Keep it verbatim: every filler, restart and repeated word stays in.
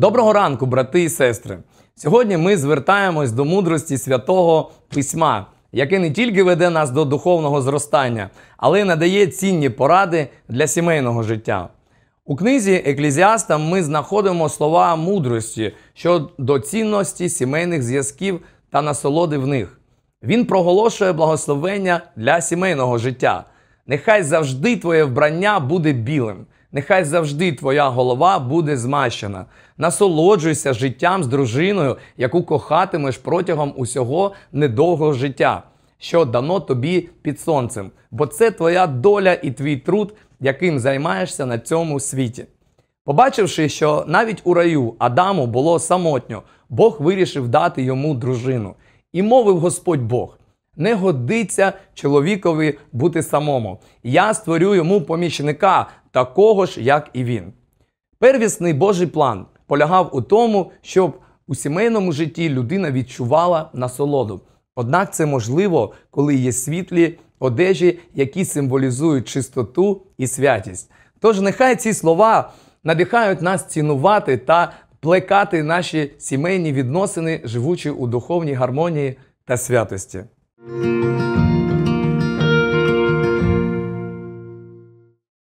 Доброго ранку, брати і сестри! Сьогодні ми звертаємось до мудрості Святого Письма, яке не тільки веде нас до духовного зростання, але й надає цінні поради для сімейного життя. У книзі Еклезіаста ми знаходимо слова мудрості щодо цінності сімейних зв'язків та насолоди в них. Він проголошує благословення для сімейного життя. Нехай завжди твоє вбрання буде білим. Нехай завжди твоя голова буде змащена. Насолоджуйся життям з дружиною, яку кохатимеш протягом усього недовгого життя, що дано тобі під сонцем. Бо це твоя доля і твій труд, яким займаєшся на цьому світі. Побачивши, що навіть у раю Адаму було самотньо, Бог вирішив дати йому дружину. І мовив Господь Бог: «Не годиться чоловікові бути самому. Я створю йому помічника, такого ж, як і він». Первісний Божий план полягав у тому, щоб у сімейному житті людина відчувала насолоду. Однак це можливо, коли є світлі одежі, які символізують чистоту і святість. Тож нехай ці слова надихають нас цінувати та плекати наші сімейні відносини, живучи у духовній гармонії та святості.